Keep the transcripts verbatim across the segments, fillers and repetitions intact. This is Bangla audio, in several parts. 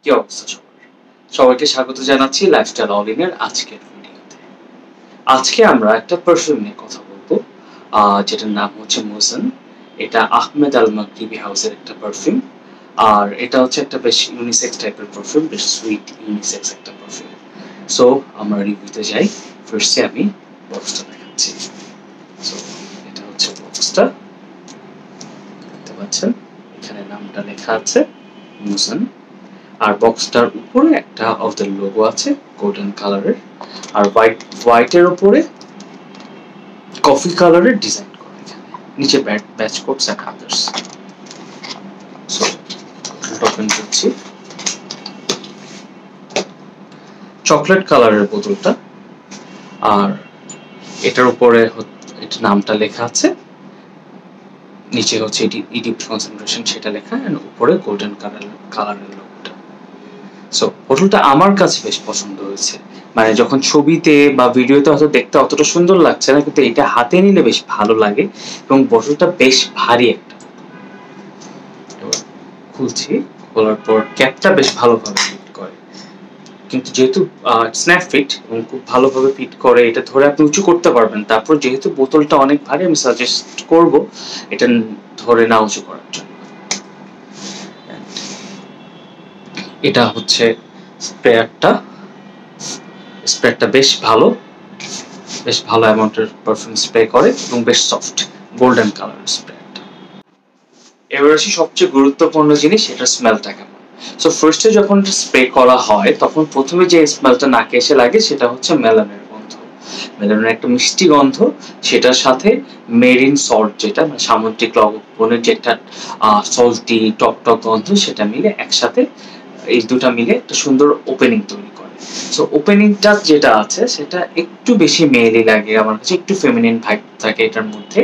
কি অবস্থা সবার? সবাইকে স্বাগত জানাচ্ছি লাইফস্টাইল অল ইনের আজকের ভিডিওতে। আজকে আমরা একটা পারফিউম নিয়ে কথা বলবো, যেটার নাম হচ্ছে মুজন। এটা আহমেদ আল মাগরিবি হাউসের একটা পারফিউম। আর এটা হচ্ছে একটা বেশ ইউনিসেক্স টাইপের পারফিউম, বেশ সুইট ইউনিসেক্স একটা পারফিউম। সো আমরা রিভিউতে যাই। ফার্স্টে আমি বক্সটা দেখাচ্ছি। সো এটা হচ্ছে বক্সটা, দেখতে পাচ্ছেন এখানে নামটা লেখা আছে মুজন। আর বক্সটার উপরে একটা ওদের লোগো আছে গোল্ডেন কালারের, আর হোয়াইট হোয়াইটের উপরে কফি কালারের ডিজাইন করা। এখানে নিচে batch codes and others. So open করছি। চকলেট কালারের বোতলটা, আর এটার উপরে এটা নামটা লেখা আছে, নিচে হচ্ছে ইডিপ কনসেন্ট্রেশন সেটা লেখা, এন্ড উপরে গোল্ডেন কালার কালারের লোগোটা। সো বোতলটা আমার কাছে বেশ পছন্দ হয়েছে। মানে যখন ছবিতে বা ভিডিওতে হয়তো দেখতে অতটা সুন্দর লাগছে না, কিন্তু এটা হাতে নিলে বেশ ভালো লাগে এবং বোতলটা বেশ ভারী একটা। খুলছি, খোলার পর ক্যাপটা বেশ ভালোভাবে ফিট করে, কিন্তু যেহেতু স্ন্যাপ ফিট এবং খুব ভালোভাবে ফিট করে, এটা ধরে আপনি উঁচু করতে পারবেন। তারপর যেহেতু বোতলটা অনেক ভারী, আমি সাজেস্ট করব এটা ধরে না উঁচু করার জন্য। এটা হচ্ছে স্প্রেয়ারটা। স্প্রেটা বেশ ভালো, বেশ ভালো অ্যামাউন্টের পারফিউম স্প্রে করে এবং বেশ সফট গোল্ডেন কালারের স্প্রেটা। এবার আসি সবচেয়ে গুরুত্বপূর্ণ জিনিস, এটার স্মেলটা কেমন। সো ফার্স্টে যখন স্প্রে করা হয় তখন প্রথমে যে স্মেলটা নাকে এসে লাগে সেটা হচ্ছে মেলানের গন্ধ। মেলানের একটা মিষ্টি গন্ধ, সেটার সাথে মেরিন সল্ট, যেটা মানে সামুদ্রিক লবণের যে একটা সল্টি টক টক গন্ধ, সেটা মিলে একসাথে, এই দুটা মিলে একটা সুন্দর ওপেনিং তৈরি করে। সো ওপেনিংটা যেটা আছে সেটা একটু বেশি মেয়েলি লাগে আমার কাছে, একটু ফেমিনিন ভাইব থাকে এটার মধ্যে।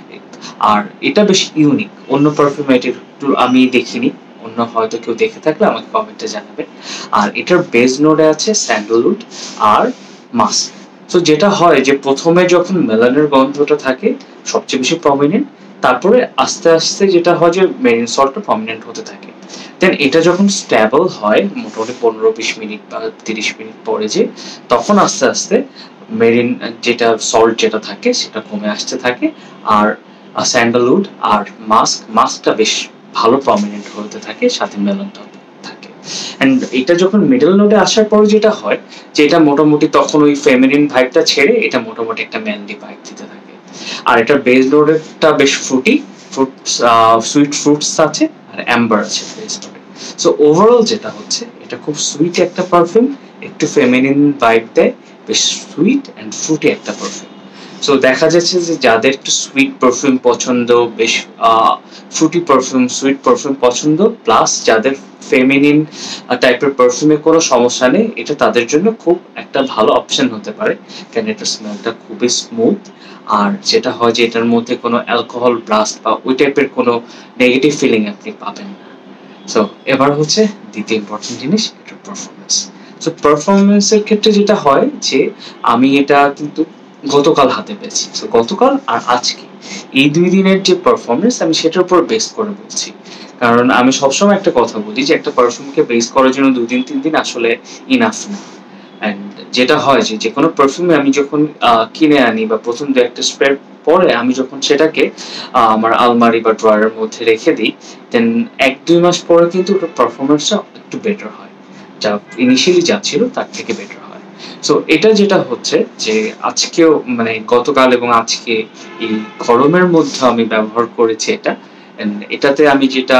আর এটা বেশ ইউনিক, অন্য পারফিউমে একটু আমি দেখিনি, অন্য হয়তো কেউ দেখে থাকলে আমাকে কমেন্টে জানাবেন। আর এটার বেজ নোডে আছে স্যান্ডেলউড আর মাস্ক। তো যেটা হয় যে প্রথমে যখন মেলানের গন্ধটা থাকে সবচেয়ে বেশি প্রমিনেন্ট, তারপরে আস্তে আস্তে যেটা হয় যে মেরিন সল্টটা প্রমিনেন্ট হতে থাকে। দেন এটা যখন স্টেবল হয় মোটামুটি পনেরো বিশ মিনিট বা তিরিশ মিনিট পরে, যে তখন আস্তে আস্তে মেরিন যেটা সল্ট যেটা থাকে সেটা কমে আসতে থাকে। আর স্যান্ডেলউড আর মাস্ক মাস্কটা বেশ ভালো প্রমিনেন্ট হতে থাকে, সাথে মেলনটা থাকে। এন্ড এটা যখন মিডল নোডে আসার পর যেটা হয় যে এটা মোটামুটি তখন ওই ফেমিনিন ভাইবটা ছেড়ে এটা মোটামুটি একটা ম্যানলি ভাইব দিতে থাকে। আর এটা বেস নোডেরটা বেশ ফ্রুটি, ফ্রুটস সুইট ফ্রুটস আছে আর অ্যাম্বার আছে বেস নোডে। সো ওভারঅল যেটা হচ্ছে এটা খুব সুইট একটা পারফিউম, একটু ফেমিনিন ভাইব দেয়, বেশ সুইট এন্ড ফ্রুটি একটা পারফিউম। সো দেখা যাচ্ছে যে যাদের একটু সুইট পারফিউম পছন্দ, বেশ ফ্রুটি পারফিউম সুইট পারফিউম পছন্দ, প্লাস যাদের ফেমিনিন টাইপের পারফিউমে কোনো সমস্যা নেই, এটা তাদের জন্য খুব একটা ভালো অপশন হতে পারে, কারণ এটার স্মেলটা খুবই স্মুথ। আর যেটা হয় যে এটার মধ্যে কোনো অ্যালকোহল ব্লাস্ট বা ওই টাইপের কোনো নেগেটিভ ফিলিং আপনি পাবেন না। সো এবার হচ্ছে দ্বিতীয় ইম্পর্টেন্ট জিনিস, এটার পারফরমেন্স। সো পারফরমেন্সের ক্ষেত্রে যেটা হয় যে আমি এটা কিন্তু গতকাল হাতে পেয়েছি। সো গতকাল আর আজকে এই দুই দিনের যে পারফরমেন্স আমি সেটার উপর বেস করে বলছি, কারণ আমি সবসময় একটা কথা বলি যে একটা পারফিউমকে বেস করার জন্য দুই দিন তিন দিন আসলে ইনাফ না। অ্যান্ড যেটা হয় যে যে কোনো পারফিউমে আমি যখন কিনে আনি বা প্রথম দু একটা স্প্রে পরে আমি যখন সেটাকে আমার আলমারি বা ড্রয়ারের মধ্যে রেখে দিই, দেন এক দুই মাস পরে কিন্তু ওটার পারফরমেন্সটা একটু বেটার হয়, যা ইনিশিয়ালি যা ছিল তার থেকে বেটার হয়। সো এটা যেটা হচ্ছে যে আজকেও মানে গতকাল এবং আজকে এই গরমের মধ্যে আমি ব্যবহার করেছি এটা, এটাতে আমি যেটা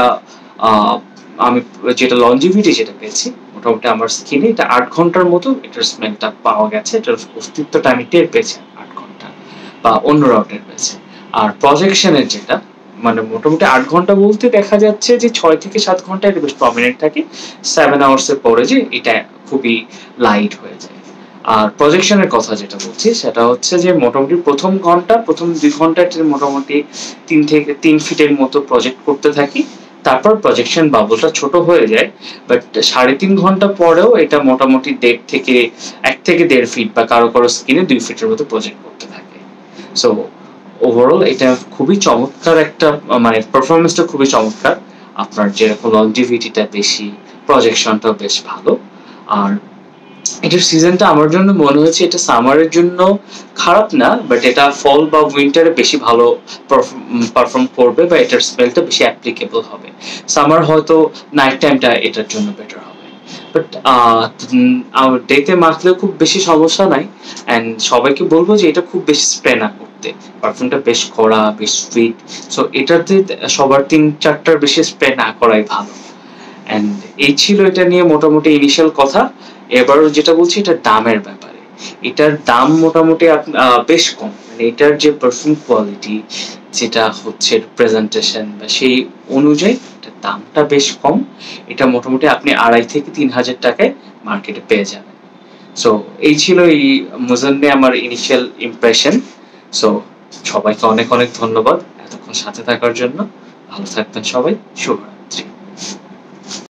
আমি যেটা লঞ্জিভিটি যেটা পেয়েছি মোটামুটি আমার স্কিনে এটা আট ঘন্টার মতো এটার স্মেলটা পাওয়া গেছে, এটার অস্তিত্বটা আমি টের পেয়েছি আট ঘন্টা বা অন্যরাও টের পেয়েছে। আর প্রজেকশনের যেটা মানে মোটামুটি আট ঘন্টা বলতে দেখা যাচ্ছে যে ছয় থেকে সাত ঘন্টা এটা বেশ প্রমিনেন্ট থাকে, সেভেন আওয়ার্স এর পরে যে এটা খুবই লাইট হয়ে যায়। আর প্রজেকশনের কথা যেটা বলছি সেটা হচ্ছে যে মোটামুটি প্রথম ঘন্টা প্রথম দুই ঘন্টা মোটামুটি তিন থেকে তিন ফিটের মতো প্রজেক্ট করতে থাকি, তারপর প্রজেকশন বাবলটা ছোট হয়ে যায়, বাট সাড়ে তিন ঘন্টা পরেও এটা মোটামুটি দেড় থেকে এক থেকে দেড় ফিট বা কারো কারো স্কিনে দুই ফিটের মতো প্রজেক্ট করতে থাকে। সো ওভারঅল এটা খুবই চমৎকার একটা মানে পারফরমেন্সটা খুবই চমৎকার। আপনার যেরকম লংজিভিটিটা বেশি, প্রজেকশনটাও বেশ ভালো। আর এটার সিজনটা আমার জন্য মনে হয়েছে এটা সামারের জন্য খারাপ না, বাট এটা ফল বা উইন্টারে বেশি ভালো পারফর্ম করবে বা এটার স্মেলটা বেশি অ্যাপ্লিকেবল হবে। সামার হয়তো নাইট টাইমটা এটার জন্য বেটার হবে, বাট ডেতে মাখলেও খুব বেশি সমস্যা নাই। অ্যান্ড সবাইকে বলবো যে এটা খুব বেশি স্প্রে না করতে, পারফিউমটা বেশ কড়া, বেশ সুইট, সো এটাতে সবার তিন চারটার বেশি স্প্রে না করাই ভালো। অ্যান্ড এই ছিল এটা নিয়ে মোটামুটি ইনিশিয়াল কথা। এবার যেটা বলছি এটা দামের ব্যাপারে, এটার দাম মোটামুটি বেশ কম, মানে এটার যে পারফিউম কোয়ালিটি, যেটা হচ্ছে প্রেজেন্টেশন বা সেই অনুযায়ী এটার দামটা বেশ কম। এটা মোটামুটি আপনি আড়াই থেকে তিন হাজার টাকায় মার্কেটে পেয়ে যাবেন। সো এই ছিল এই মুজন নিয়ে আমার ইনিশিয়াল ইমপ্রেশন। সো সবাইকে অনেক অনেক ধন্যবাদ এতক্ষণ সাথে থাকার জন্য। ভালো থাকবেন সবাই, শুভরাত্রি।